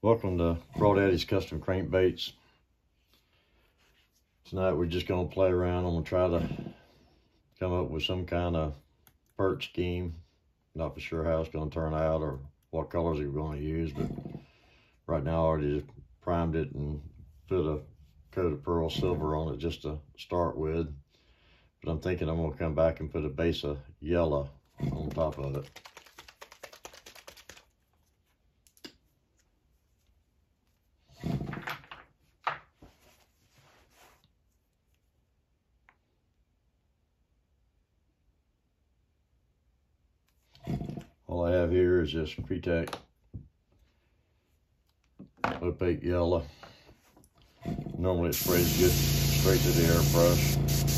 Welcome to Crawdaddy's Custom Crankbaits. Tonight we're just going to play around. I'm going to try to come up with some kind of perch scheme. Not for sure how it's going to turn out or what colors we're going to use, but right now I already primed it and put a coat of pearl silver on it just to start with. But I'm thinking I'm going to come back and put a base of yellow on top of it. All I have here is just Pre-Tech opaque yellow. Normally it sprays good straight to the airbrush.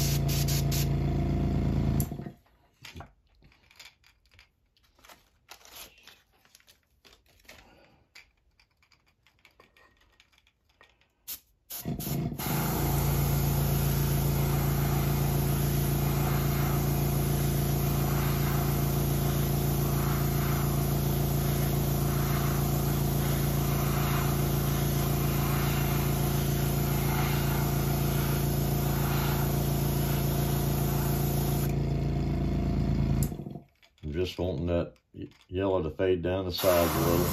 I'm just wanting that yellow to fade down the sides a little.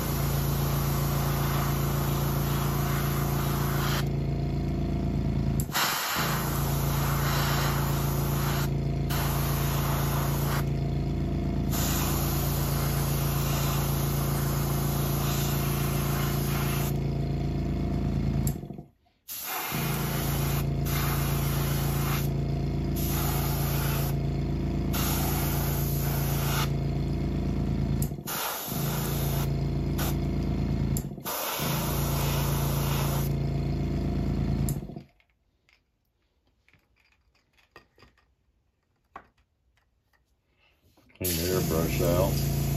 Clean the airbrush out.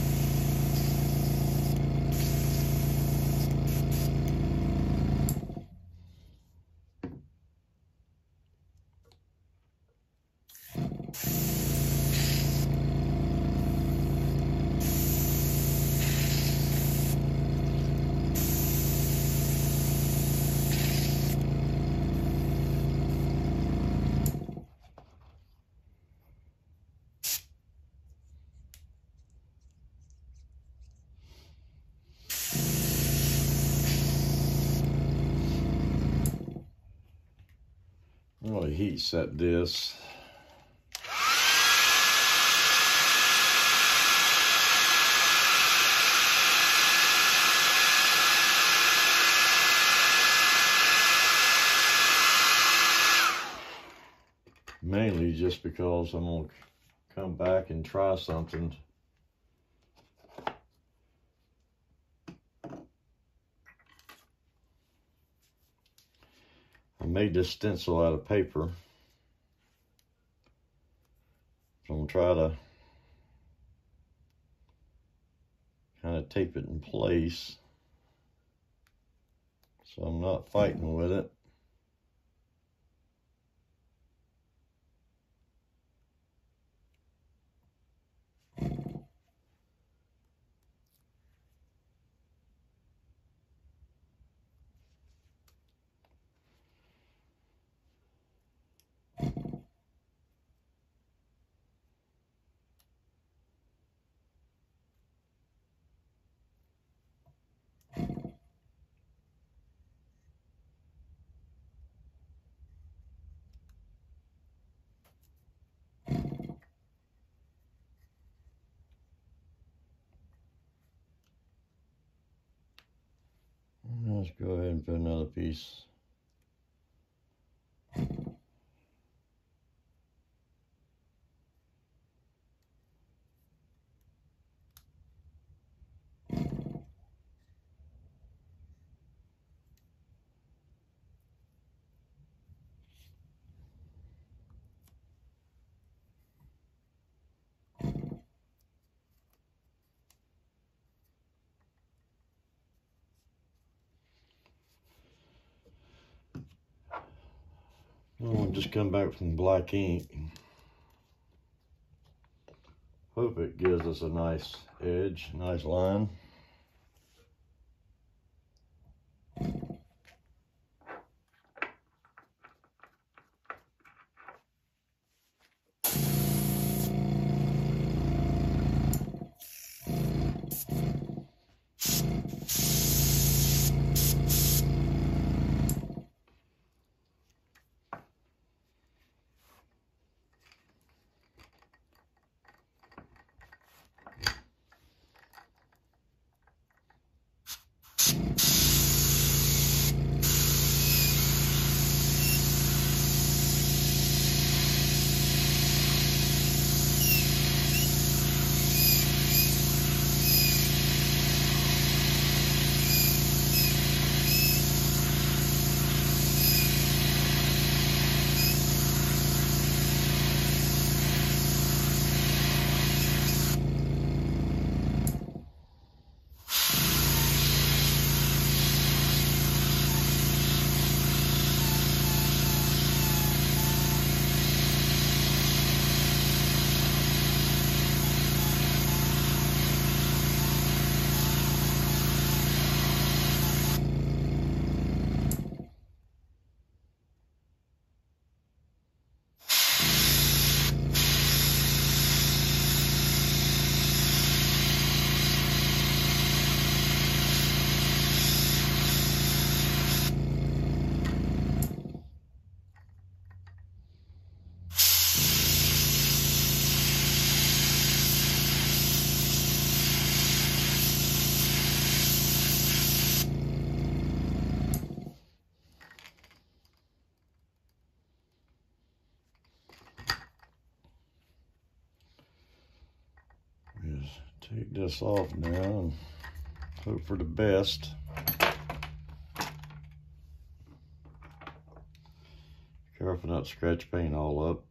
I'm going to heat set this. Mainly just because I'm going to come back and try something. I made this stencil out of paper, so I'm going to try to kind of tape it in place so I'm not fighting with it. Let's go ahead and put another piece. I'll just come back from black ink. Hope it gives us a nice edge, nice line. Take this off now and hope for the best. Careful not to scratch paint all up.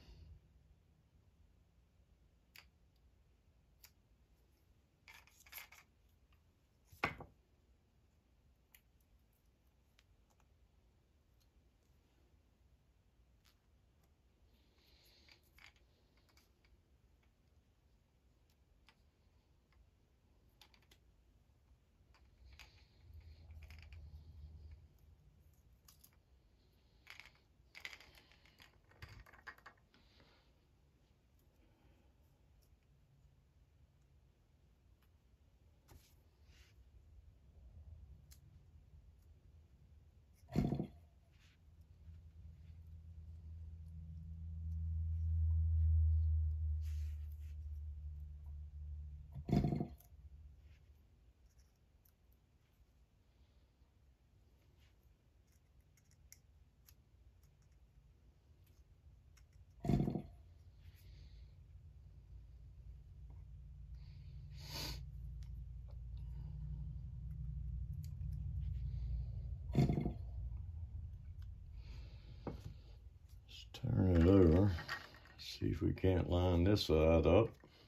Turn it over, see if we can't line this side up.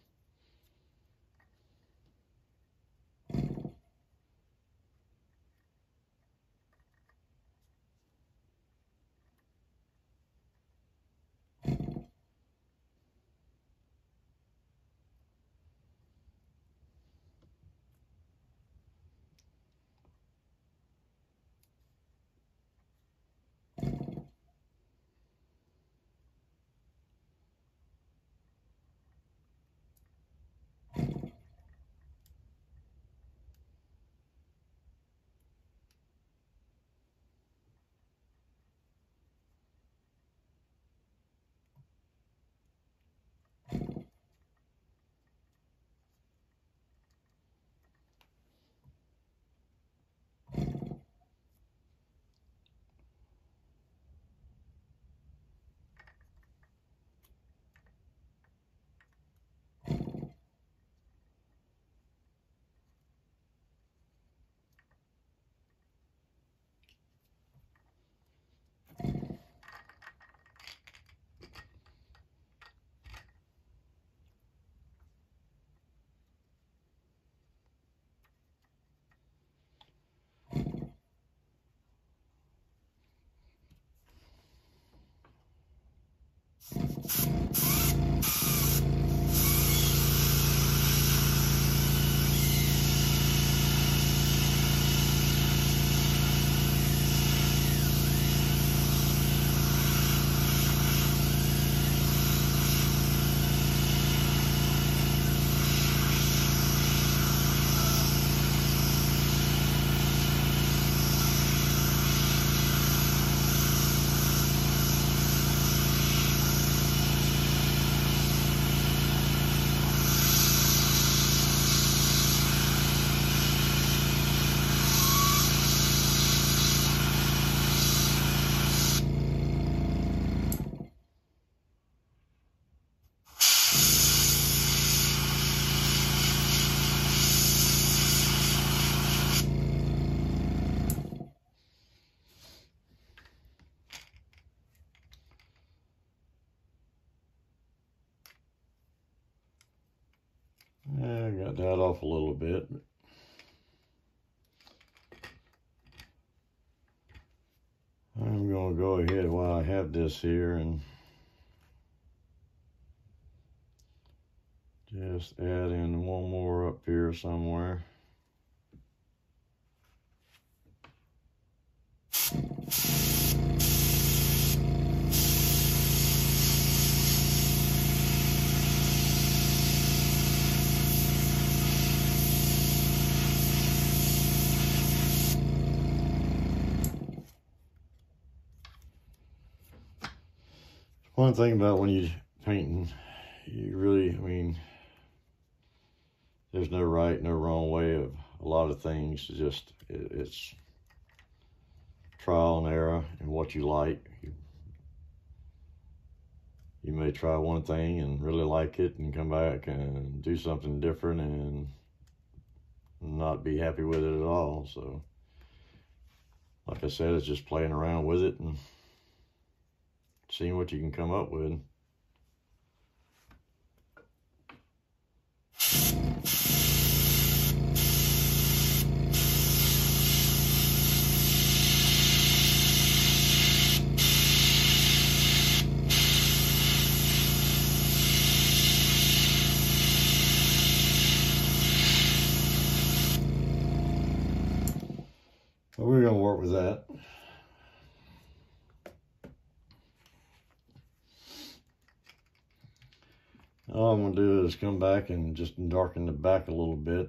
I got that off a little bit. I'm going to go ahead while I have this here and just add in one more up here somewhere. One thing about when you're painting, you really, I mean, there's no right, no wrong way of a lot of things. It's trial and error and what you like. you may try one thing and really like it and come back and do something different and not be happy with it at all. So like I said, it's just playing around with it and seeing what you can come up with. But we're gonna work with that. All I'm gonna do is come back and just darken the back a little bit.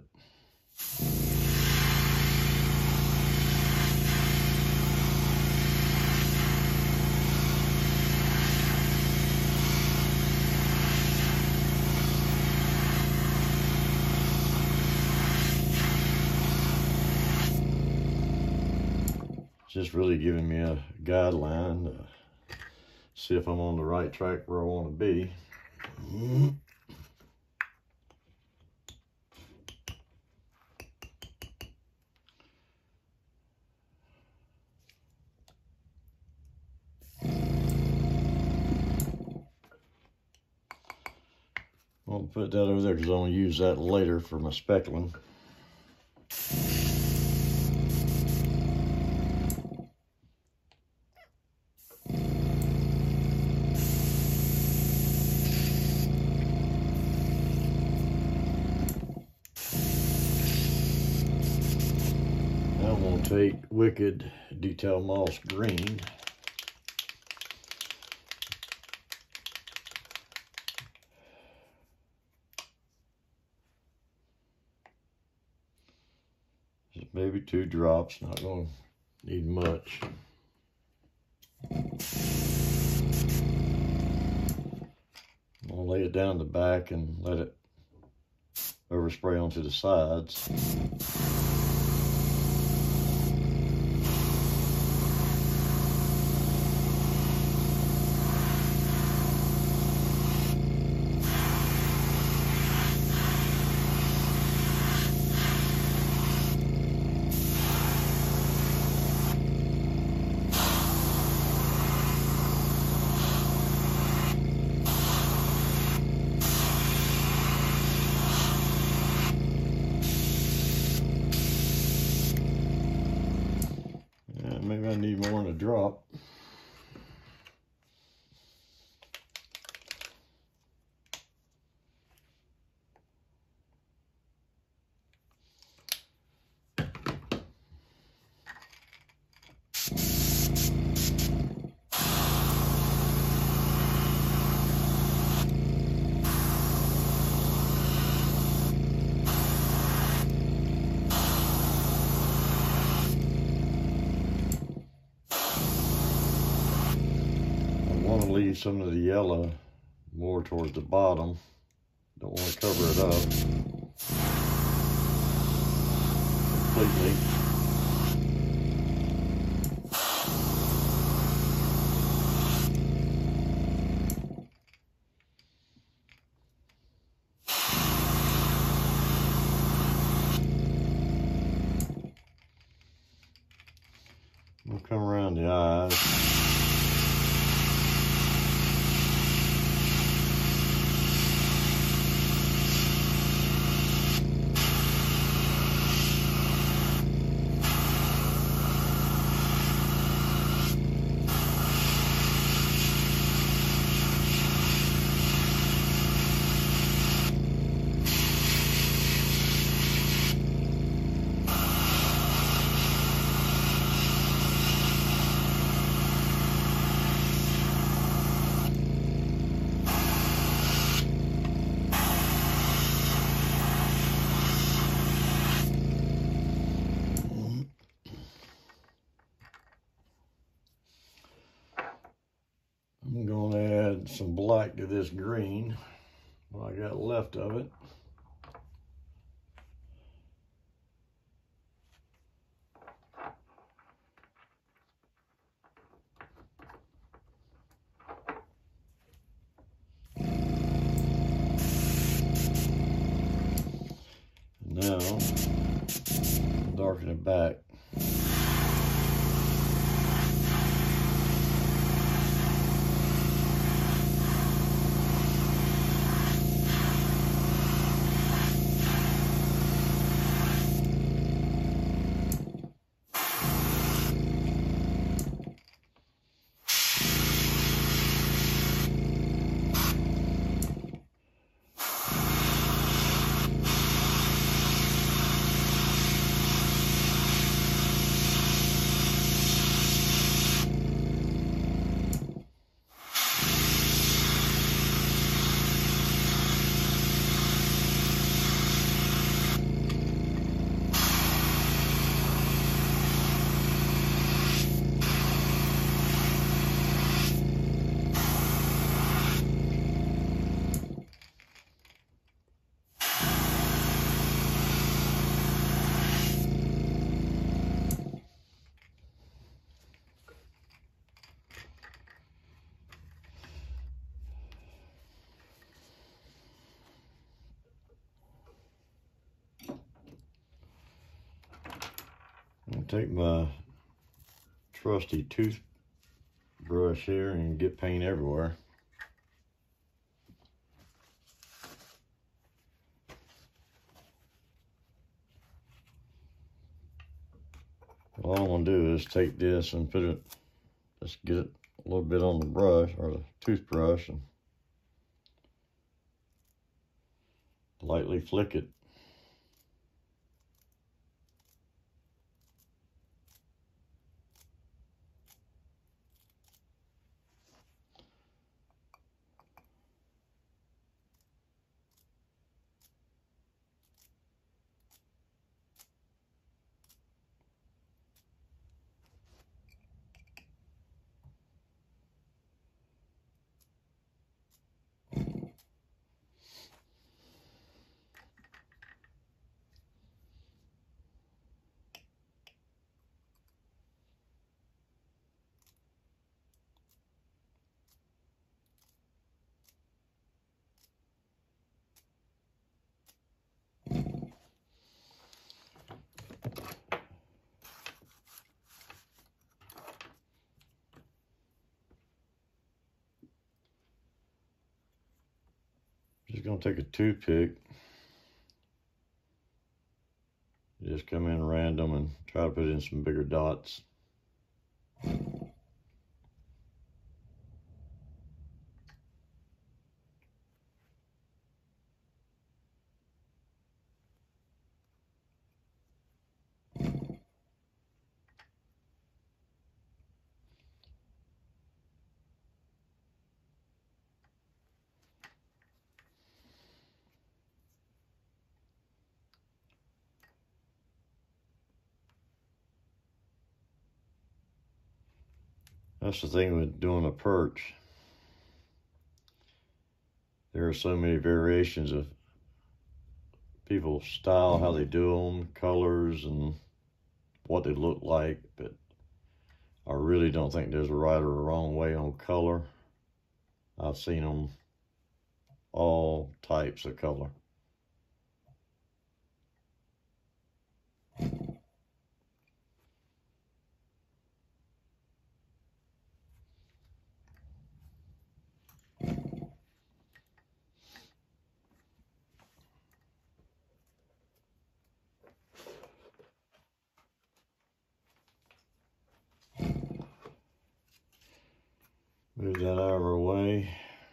Just really giving me a guideline to see if I'm on the right track where I want to be. I'll put that over there because I'm going to use that later for my speckling. I'm going to take Wicked Detail Moss Green. Just maybe 2 drops, not going to need much. I'm going to lay it down the back and let it overspray onto the sides. Maybe I need more than a drop. Leave some of the yellow more towards the bottom. Don't want to cover it up completely. We'll come around the eyes. I'm going to add some black to this green, what I got left of it. darken it back. I'll take my trusty toothbrush here and get paint everywhere. All I'm gonna do is take this and put it, just get it a little bit on the brush or the toothbrush and lightly flick it. Just gonna take a toothpick, just come in random and try to put in some bigger dots. That's the thing with doing a perch. There are so many variations of people's style, how they do them, colors, and what they look like, but I really don't think there's a right or a wrong way on color. I've seen them all types of color. Move that out of our way.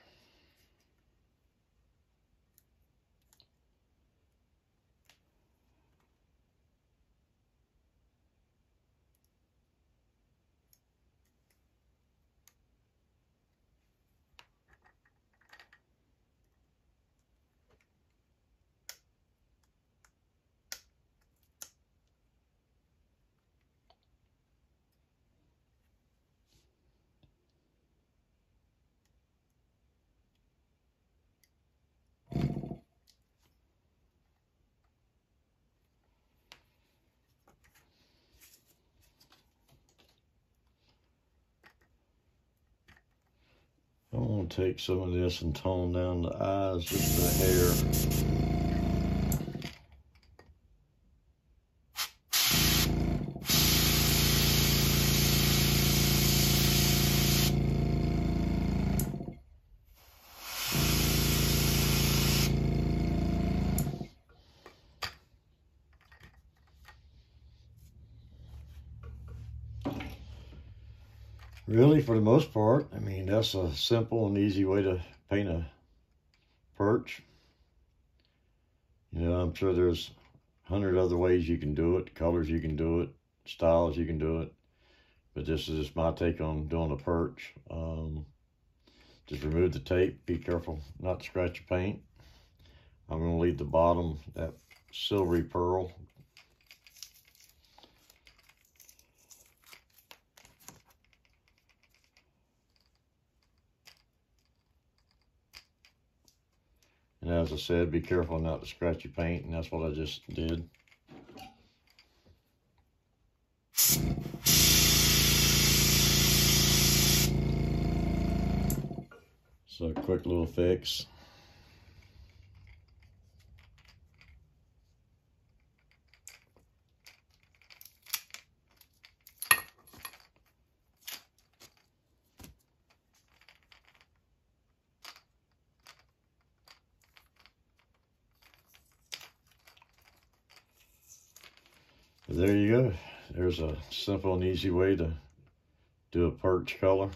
I'm going to take some of this and tone down the eyes just a hair. really, for the most part, I mean, that's a simple and easy way to paint a perch. You know, I'm sure there's 100 other ways you can do it, colors you can do it, styles you can do it. But this is just my take on doing a perch. Just remove the tape. Be careful not to scratch your paint. I'm going to leave the bottom, that silvery pearl. And as I said, be careful not to scratch your paint, and that's what I just did. So a quick little fix. There you go. There's a simple and easy way to do a perch color.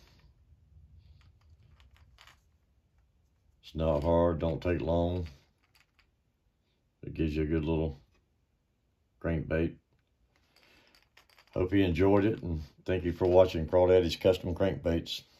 It's not hard, don't take long. It gives you a good little crankbait. Hope you enjoyed it, and thank you for watching Crawdaddy's Custom Crankbaits.